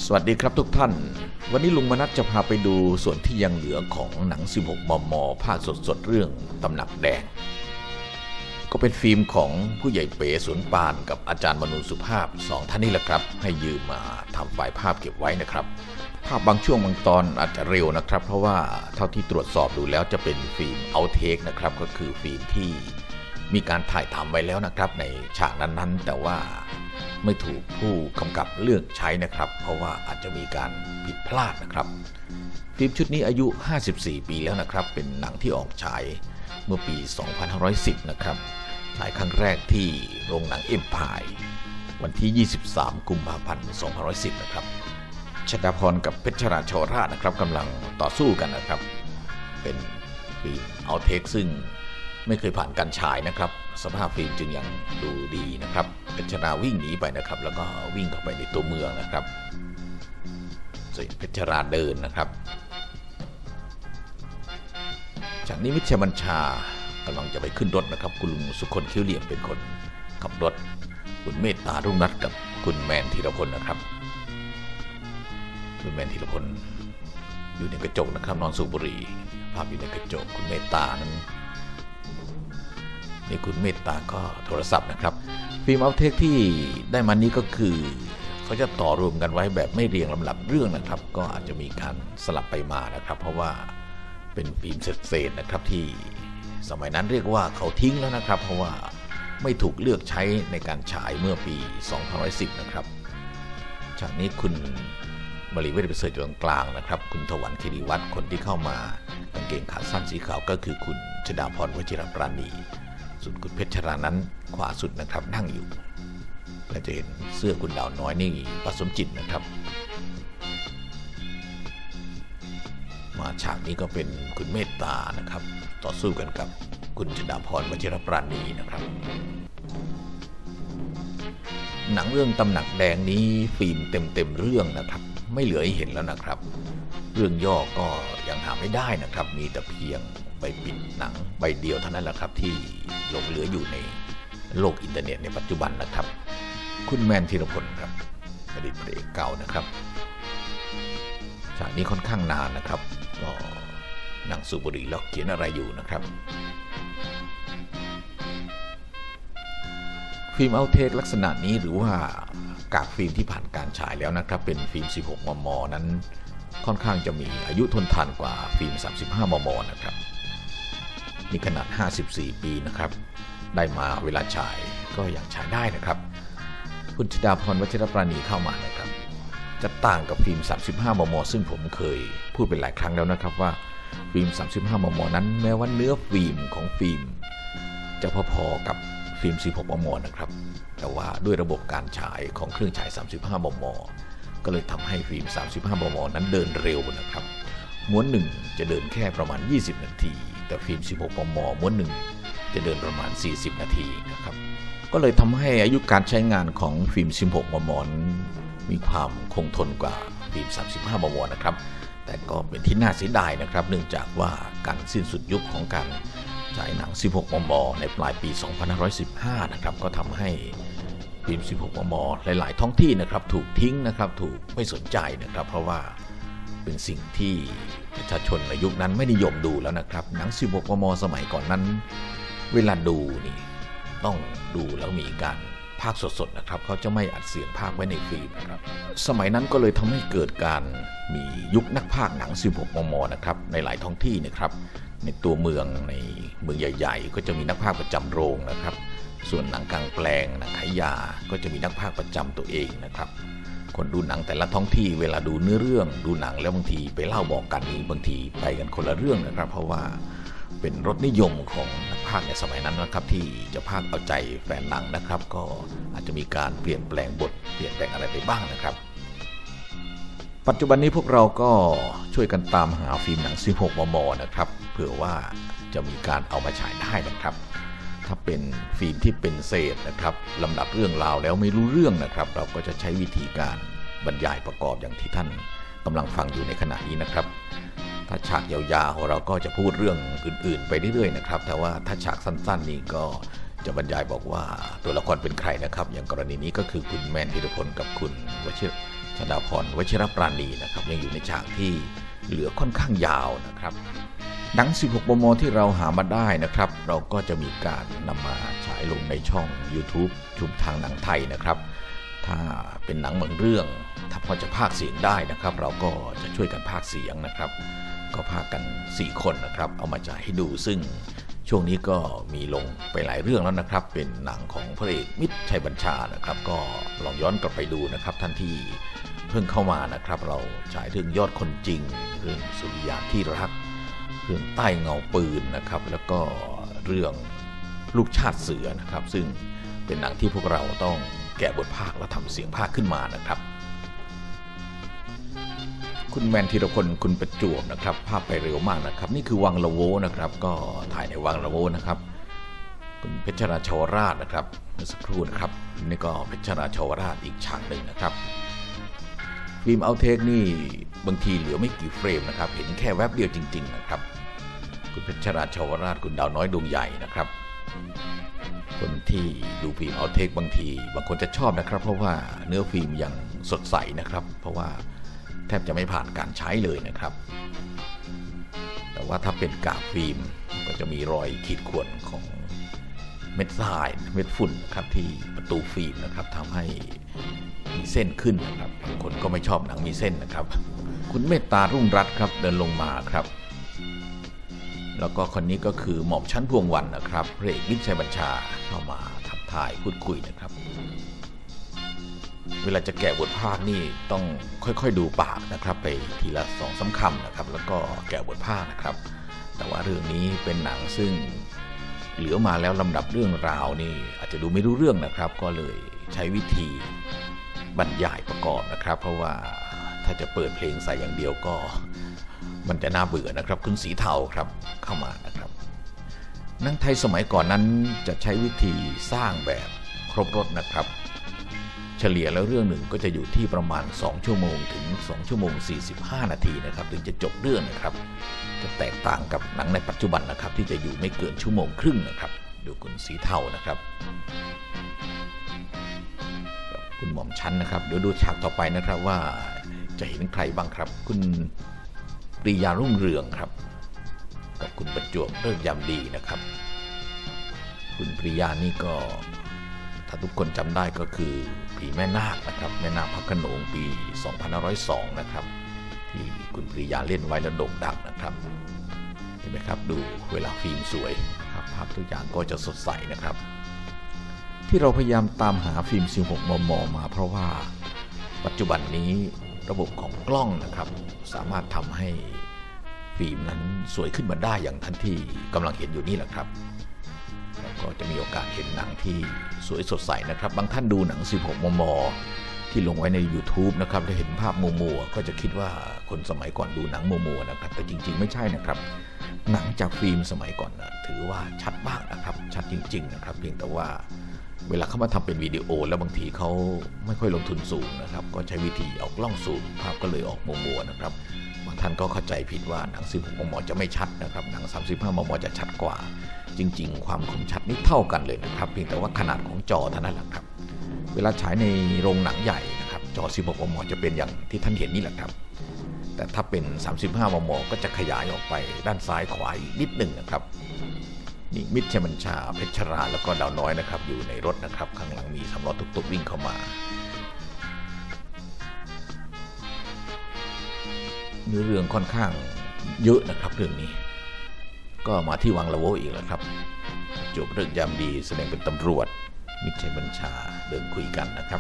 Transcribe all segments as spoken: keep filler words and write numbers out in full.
สวัสดีครับทุกท่านวันนี้ลุงมนัสจะพาไปดูส่วนที่ยังเหลือของหนังสิบหกมมภาคสดๆเรื่องตำหนักแดงก็เป็นฟิล์มของผู้ใหญ่เป๋สวนปานกับอาจารย์มนูสุภาพสองท่านนี้แหละครับให้ยืมมาทำไฟล์ภาพเก็บไว้นะครับภาพบางช่วงบางตอนอาจจะเร็วนะครับเพราะว่าเท่าที่ตรวจสอบดูแล้วจะเป็นฟิล์มเอาเทคนะครับก็คือฟิล์มที่มีการถ่ายทำไว้แล้วนะครับในฉากนั้นๆแต่ว่าไม่ถูกผู้กำกับเลือกใช้นะครับเพราะว่าอาจจะมีการผิดพลาดนะครับฟิล์มชุดนี้อายุห้าสิบสี่ปีแล้วนะครับเป็นหนังที่ออกฉายเมื่อปีสองพันห้าร้อยสิบนะครับฉายครั้งแรกที่โรงหนังเอ็มพายวันที่ยี่สิบสามกุมภาพันธ์สองพันห้าร้อยสิบนะครับชฎาพรกับเพชรราชวราชนะครับกำลังต่อสู้กันนะครับเป็นฟิล์มเอาเทคซึ่งไม่เคยผ่านการฉายนะครับสภาพฟิล์มจึงยังดูดีนะครับเพชรราวิ่งหนีไปนะครับแล้วก็วิ่งเข้าไปในตัวเมืองนะครับส่วนเพชรราเดินนะครับจากนี้มิตรบัญชากำลังจะไปขึ้นรถนะครับคุณลุงสุคนคิ้วเหลี่ยมเป็นคนขับรถคุณเมตตารุ่งรัตน์กับคุณแมนธีรพลนะครับคุณแมนธีรพลอยู่ในกระจกนะครับนอนสูบบุหรี่ภาพอยู่ในกระจกคุณเมตตานั้นนี่คุณเมตตาก็โทรศัพท์นะครับฟิล์มเอาเทคที่ได้มานี้ก็คือเขาจะต่อรวมกันไว้แบบไม่เรียงลำดับเรื่องนะครับก็อาจจะมีการสลับไปมานะครับเพราะว่าเป็นฟิล์มเศษๆนะครับที่สมัยนั้นเรียกว่าเขาทิ้งแล้วนะครับเพราะว่าไม่ถูกเลือกใช้ในการฉายเมื่อปีสองพันห้าร้อยสิบนะครับฉากนี้คุณบริเวณประเสริฐอยู่ตรงกลางนะครับคุณถวันคีรีวัฒน์คนที่เข้ามากางเกงขาสั้นสีขาวก็คือคุณชฎาพรวชิรปราณีส่วนคุณเพชรรานั้นขวาสุดนะครับนั่งอยู่ก็จะเห็นเสื้อคุณดาวน้อยนี่ผสมจิตนะครับมาฉากนี้ก็เป็นคุณเมตตานะครับต่อสู้กันกับคุณชฎาพรวชิรปราณีนะครับหนังเรื่องตำหนักแดงนี้ฟิล์มเต็มๆเรื่องนะครับไม่เหลือให้เห็นแล้วนะครับเรื่องย่อก็ยังหาไม่ได้นะครับมีแต่เพียงใบปิดหนังใบเดียวเท่านั้นแหละครับที่หลงเหลืออยู่ในโลกอินเทอร์เน็ตในปัจจุบันนะครับคุณแมนธีรพลครับอดีตพระเอกเก่านะครับฉากนี้ค่อนข้างนานนะครับก็นั่งสูบบุหรี่แล้วเขียนอะไรอยู่นะครับฟิล์มเอาเทคลักษณะนี้หรือว่ากากฟิล์มที่ผ่านการฉายแล้วนะครับเป็นฟิล์มสิบหกมมนั้นค่อนข้างจะมีอายุทนทานกว่าฟิล์มสามสิบห้ามมนะครับนี่ขนาดห้าสิบสี่ปีนะครับได้มาเวลาฉายก็ยังฉายได้นะครับคุณชฎาพรวชิรปราณีเข้ามานะครับจะต่างกับฟิล์มสามสิบห้ามมซึ่งผมเคยพูดเป็นหลายครั้งแล้วนะครับว่าฟิล์มสามสิบห้ามมนั้นแม้ว่าเนื้อฟิล์มของฟิล์มจะพอๆกับฟิล์มสิบหกมมนะครับแต่ว่าด้วยระบบการฉายของเครื่องฉายสามสิบห้ามมก็เลยทำให้ฟิล์มสามสิบห้ามมนั้นเดินเร็วนะครับม้วนหนึ่งจะเดินแค่ประมาณยี่สิบนาทีแต่ฟิล์มสิบหกมมม้วนหนึ่งจะเดินประมาณสี่สิบนาทีนะครับก็เลยทำให้อายุการใช้งานของฟิล์มสิบหกมมมีความคงทนกว่าฟิล์มสามสิบห้ามมนะครับแต่ก็เป็นที่น่าเสียดายนะครับเนื่องจากว่าการสิ้นสุดยุคของการฉายหนังสิบหกมมในปลายปีสองพันห้าร้อยสิบห้านะครับก็ทำให้ฟิล์มสิบหกมมหลายๆท้องที่นะครับถูกทิ้งนะครับถูกไม่สนใจนะครับเพราะว่าเป็นสิ่งที่ประชาชนในยุคนั้นไม่นิยมดูแล้วนะครับหนังสิบหกมมสมัยก่อนนั้นเวลาดูนี่ต้องดูแล้วมีการพากย์สดๆนะครับเขาจะไม่อัดเสียงพากย์ไว้ในฟิล์มนะครับสมัยนั้นก็เลยทำให้เกิดการมียุคนักพากย์หนังสิบหกมมนะครับในหลายท้องที่นะครับในตัวเมืองในเมืองใหญ่ๆก็จะมีนักพากย์ประจำโรงนะครับส่วนหนังกลางแปลงหนังขายยาก็จะมีนักพากย์ประจำตัวเองนะครับคนดูหนังแต่ละท้องที่เวลาดูเนื้อเรื่องดูหนังแล้วบางทีไปเล่าบอกกันบางทีไปกันคนละเรื่องนะครับเพราะว่าเป็นรสนิยมของนักพากย์ในสมัยนั้นนะครับที่จะพากย์เอาใจแฟนหนังนะครับก็อาจจะมีการเปลี่ยนแปลงบทเปลี่ยนแปลงอะไรไปบ้างนะครับปัจจุบันนี้พวกเราก็ช่วยกันตามหาฟิล์มหนังสิบหกมมนะครับเผื่อว่าจะมีการเอามาฉายได้นะครับถ้าเป็นฟิล์มที่เป็นเศษนะครับลำดับเรื่องราวแล้วไม่รู้เรื่องนะครับเราก็จะใช้วิธีการบรรยายประกอบอย่างที่ท่านกำลังฟังอยู่ในขณะนี้นะครับถ้าฉากยาวๆเราก็จะพูดเรื่องอื่นๆไปเรื่อยๆนะครับแต่ว่าถ้าฉากสั้นๆนี่ก็จะบรรยายบอกว่าตัวละครเป็นใครนะครับอย่างกรณีนี้ก็คือคุณแมนธีรพลกับคุณวชิรชฎาภรณ์ วชิรปราณีนะครับยังอยู่ในฉากที่เหลือค่อนข้างยาวนะครับหนัง สิบหก มม. ที่เราหามาได้นะครับเราก็จะมีการนำมาฉายลงในช่อง YouTube ชุมทางหนังไทยนะครับถ้าเป็นหนังบางเรื่องถ้าพอจะพากย์เสียงได้นะครับเราก็จะช่วยกันพากย์เสียงนะครับก็พากย์กันสี่คนนะครับเอามาฉายให้ดูซึ่งช่วงนี้ก็มีลงไปหลายเรื่องแล้วนะครับเป็นหนังของพระเอกมิตรชัยบัญชานะครับก็ลองย้อนกลับไปดูนะครับท่านที่เพิ่งเข้ามานะครับเราฉายเรื่องยอดคนจริงเรื่องสุริยาที่รักเรื่องใต้เงาปืนนะครับแล้วก็เรื่องลูกชาติเสือนะครับซึ่งเป็นหนังที่พวกเราต้องแกะบทภาคและทำเสียงภาคขึ้นมานะครับคุณแมนธีรพลคุณประจวบนะครับภาพไปเร็วมากนะครับนี่คือวังละโวนะครับก็ถ่ายในวังละโวนะครับคุณเพชรราชวราชนะครับเมื่อสักครู่นะครับนี่ก็เพชรราชวราชอีกฉากหนึ่งนะครับฟิล์มเอาเทคนี่บางทีเหลือไม่กี่เฟรมนะครับเห็นแค่แวบเดียวจริงๆนะครับคุณเพชรราชวราชคุณดาวน้อยดวงใหญ่นะครับคนที่ดูฟิล์มเอาเทคบางทีบางคนจะชอบนะครับเพราะว่าเนื้อฟิล์มยังสดใสนะครับเพราะว่าแทบจะไม่ผ่านการใช้เลยนะครับแต่ว่าถ้าเป็นกากฟิล์มก็จะมีรอยขีดข่วนของเม็ดทรายเม็ดฝุ่นครับที่ประตูฟิล์มนะครับทำให้มีเส้นขึ้นนะครับบางคนก็ไม่ชอบหนังมีเส้นนะครับคุณเมตตารุ่งรัตน์ครับเดินลงมาครับแล้วก็คนนี้ก็คือหม่อมชั้นพวงวันนะครับพระเอกมิตรชัยบัญชาเข้ามาทักทายพูดคุยนะครับเวลาจะแกะบทภาคนี่ต้องค่อยๆดูปากนะครับไปทีละสองสามคำนะครับแล้วก็แกะบทภาคนะครับแต่ว่าเรื่องนี้เป็นหนังซึ่งเหลือมาแล้วลำดับเรื่องราวนี่อาจจะดูไม่รู้เรื่องนะครับก็เลยใช้วิธีบรรยายประกอบนะครับเพราะว่าถ้าจะเปิดเพลงใส่อย่างเดียวก็มันจะน่าเบื่อนะครับคุณสีเทาครับเข้ามานะครับหนังไทยสมัยก่อนนั้นจะใช้วิธีสร้างแบบครบรสนะครับเฉลี่ยแล้วเรื่องหนึ่งก็จะอยู่ที่ประมาณสองชั่วโมงถึงสองชั่วโมงสี่สิบห้านาทีนะครับถึงจะจบเรื่องนะครับจะแตกต่างกับหนังในปัจจุบันนะครับที่จะอยู่ไม่เกินชั่วโมงครึ่งนะครับดูคุณสีเทานะครับคุณหม่อมชั้นนะครับเดี๋ยวดูฉากต่อไปนะครับว่าจะเห็นใครบ้างครับคุณปรียารุ่งเรืองครับกับคุณประจวบฤกษ์ยามดีนะครับคุณปรียานี่ก็ถ้าทุกคนจำได้ก็คือผีแม่นาคนะครับแม่นาคพระโขนงปีสองพันห้าร้อยสองนะครับที่คุณปรียาเล่นไว้แล้วโด่งดังนะครับเห็นไหมครับดูเวลาฟิล์มสวยครับภาพทุกอย่างก็จะสดใสนะครับที่เราพยายามตามหาฟิล์ม สิบหก มม. มาเพราะว่าปัจจุบันนี้ระบบของกล้องนะครับสามารถทำให้ฟิล์มนั้นสวยขึ้นมาได้อย่างท่านที่กำลังเห็นอยู่นี่แหละครับแล้วก็จะมีโอกาสเห็นหนังที่สวยสดใสนะครับบางท่านดูหนัง สิบหก มม. ที่ลงไว้ใน YouTube นะครับแล้วเห็นภาพมัวๆก็จะคิดว่าคนสมัยก่อนดูหนังมัวๆนะครับแต่จริงๆไม่ใช่นะครับหนังจากฟิล์มสมัยก่อนนะถือว่าชัดมากนะครับชัดจริงๆนะครับเพียงแต่ว่าเวลาเขามาทำเป็นวิดีโอแล้วบางทีเขาไม่ค่อยลงทุนสูงนะครับก็ใช้วิธีเอากล้องซูมภาพก็เลยออกมัวๆนะครับบางท่านก็เข้าใจผิดว่าหนัง สิบหก มม. จะไม่ชัดนะครับหนัง สามสิบห้า มม. จะชัดกว่าจริงๆความคมชัดนี่เท่ากันเลยนะครับเพียงแต่ว่าขนาดของจอเท่านั้นแหละครับเวลาฉายในโรงหนังใหญ่นะครับจอ สิบหก มม. จะเป็นอย่างที่ท่านเห็นนี่แหละครับแต่ถ้าเป็น สามสิบห้า มม. ก็จะขยายออกไปด้านซ้ายขวาอีกนิดหนึ่งนะครับนี่มิตรชัยบัญชาเพชรราแล้วก็ดาวน้อยนะครับอยู่ในรถนะครับข้างหลังมีสำล้อตุกๆวิ่งเข้ามาเนื้อเรื่องค่อนข้างเยอะนะครับเรื่องนี้ก็มาที่วังละโวอีกแล้วครับจบเรื่องยามดีแสดงเป็นตำรวจมิตรชัยบัญชาเดินคุยกันนะครับ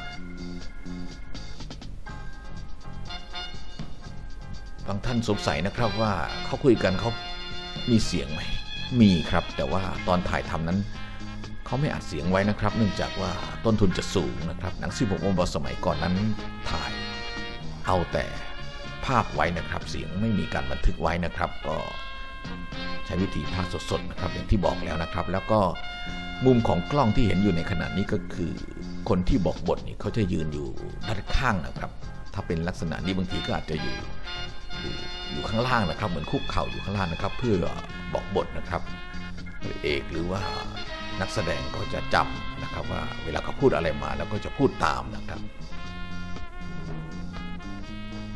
บางท่านสงสัยนะครับว่าเขาคุยกันเขามีเสียงไหมมีครับแต่ว่าตอนถ่ายทำนั้นเขาไม่อัดเสียงไว้นะครับเนื่องจากว่าต้นทุนจะสูงนะครับหนัง สิบหก มม. สมัยก่อนนั้นถ่ายเอาแต่ภาพไว้นะครับเสียงไม่มีการบันทึกไว้นะครับก็ใช้วิธีภาพสดๆนะครับอย่างที่บอกแล้วนะครับแล้วก็มุมของกล้องที่เห็นอยู่ในขณะนี้ก็คือคนที่บอกบทนี่เขาจะยืนอยู่ด้านข้างนะครับถ้าเป็นลักษณะนี้บางทีก็อาจจะอยู่อยู่อยู่ข้างล่างนะครับเหมือนคุกเข่าอยู่ข้างล่างนะครับเพื่อบอกบทนะครับเอกหรือว่านักแสดงก็จะจำนะครับว่าเวลาเขาพูดอะไรมาแล้วก็จะพูดตามนะครับ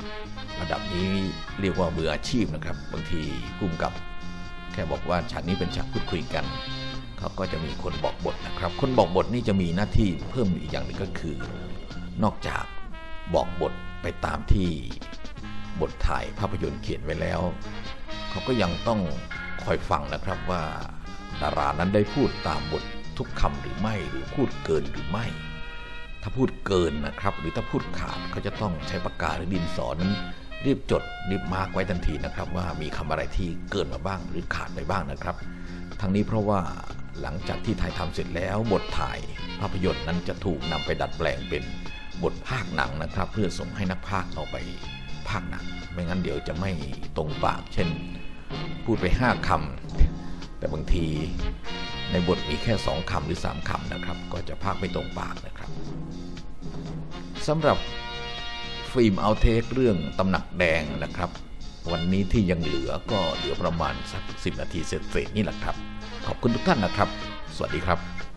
ระดับนี้เรียกว่ามืออาชีพนะครับบางทีพุ่มกับแค่บอกว่าฉากนี้เป็นฉากพูดคุยกันเขาก็จะมีคนบอกบทนะครับคนบอกบทนี่จะมีหน้าที่เพิ่มอีกอย่างหนึ่งก็คือนอกจากบอกบทไปตามที่บทถ่ายภาพยนตร์เขียนไว้แล้วเขาก็ยังต้องคอยฟังนะครับว่าดารานั้นได้พูดตามบททุกคำหรือไม่หรือพูดเกินหรือไม่ถ้าพูดเกินนะครับหรือถ้าพูดขาดเขาจะต้องใช้ปากกาหรือดินสอนั้นรีบจดรีบมาร์กไว้ทันทีนะครับว่ามีคำอะไรที่เกินมาบ้างหรือขาดไปบ้างนะครับทั้งนี้เพราะว่าหลังจากที่ถ่ายทำเสร็จแล้วบทถ่ายภาพยนตร์นั้นจะถูกนำไปดัดแปลงเป็นบทภาคหนังนะครับเพื่อส่งให้นักพากย์เอาไปภาคหนังไม่งั้นเดี๋ยวจะไม่ตรงปากเช่นพูดไปห้าคำแต่บางทีในบทมีแค่สองคำหรือสามคำนะครับก็จะพากย์ไม่ตรงปากนะครับสำหรับฟิล์มเอาเทคเรื่องตำหนักแดงนะครับวันนี้ที่ยังเหลือก็เหลือประมาณสักสิบนาทีเศษๆนี่แหละครับขอบคุณทุกท่านนะครับสวัสดีครับ